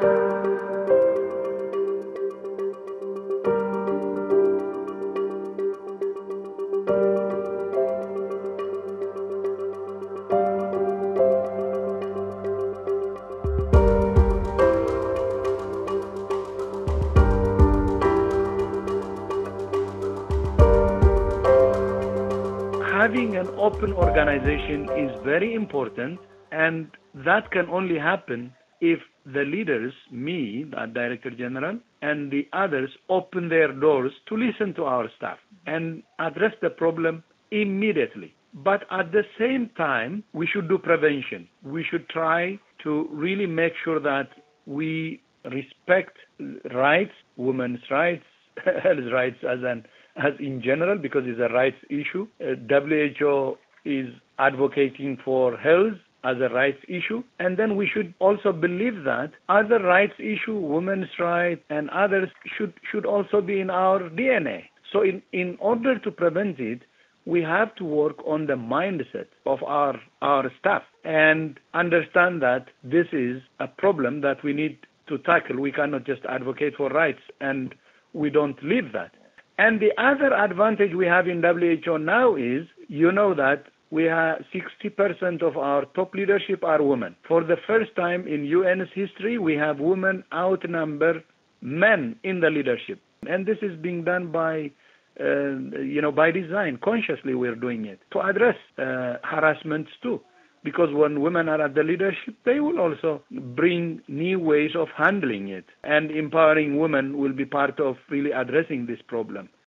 Having an open organization is very important, and that can only happen if the leaders, me, the Director General, and the others open their doors to listen to our staff and address the problem immediately. But at the same time, we should do prevention. We should try to really make sure that we respect rights, women's rights, health rights as in general, because it's a rights issue. WHO is advocating for health as a rights issue. And then we should also believe that other rights issue, women's rights and others should also be in our DNA. So in order to prevent it, we have to work on the mindset of our staff and understand that this is a problem that we need to tackle. We cannot just advocate for rights and we don't live that. And the other advantage we have in WHO now is, that we have 60% of our top leadership are women. For the first time in UN's history, we have women outnumber men in the leadership. And this is being done by design. Consciously we're doing it to address harassments too. Because when women are at the leadership, they will also bring new ways of handling it. And empowering women will be part of really addressing this problem.